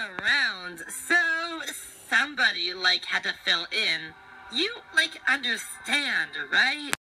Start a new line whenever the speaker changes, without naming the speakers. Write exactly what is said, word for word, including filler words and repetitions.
not around, so somebody, like, had to fill in. You, like, understand, right?